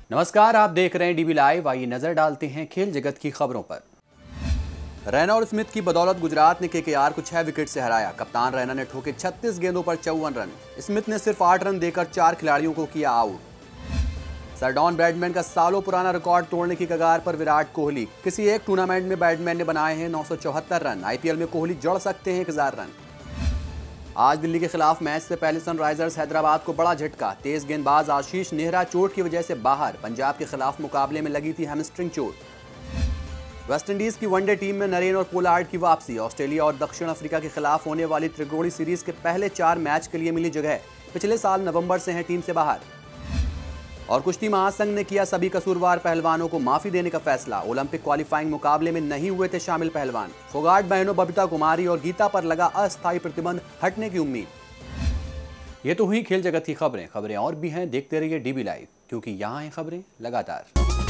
नमस्कार, आप देख रहे हैं डीबी लाइव। आइए नजर डालते हैं खेल जगत की खबरों पर। रैना और स्मिथ की बदौलत गुजरात ने केकेआर को 6 विकेट से हराया। कप्तान रैना ने ठोके 36 गेंदों पर 54 रन। स्मिथ ने सिर्फ 8 रन देकर 4 खिलाड़ियों को किया आउट। सर डॉन ब्रैडमैन का सालों पुराना रिकॉर्ड तोड़ने की कगार पर विराट कोहली। किसी एक टूर्नामेंट में ब्रैडमैन ने बनाए हैं 974 रन। आईपीएल में कोहली जोड़ सकते हैं 1000 रन। आज दिल्ली के खिलाफ मैच से पहले सनराइजर्स हैदराबाद को बड़ा झटका। तेज गेंदबाज आशीष नेहरा चोट की वजह से बाहर। पंजाब के खिलाफ मुकाबले में लगी थी हैमस्ट्रिंग चोट। वेस्टइंडीज की वनडे टीम में नरेन और पोलार्ड की वापसी। ऑस्ट्रेलिया और दक्षिण अफ्रीका के खिलाफ होने वाली त्रिकोणीय सीरीज के पहले 4 मैच के लिए मिली जगह। पिछले साल नवंबर से हैं टीम से बाहर। और कुश्ती महासंघ ने किया सभी कसूरवार पहलवानों को माफी देने का फैसला। ओलंपिक क्वालिफाइंग मुकाबले में नहीं हुए थे शामिल पहलवान। फोगाट बहनों बबीता कुमारी और गीता पर लगा अस्थायी प्रतिबंध हटने की उम्मीद। ये तो हुई खेल जगत की खबरें और भी हैं। देखते रहिए डीबी लाइव, क्योंकि यहाँ हैं खबरें लगातार।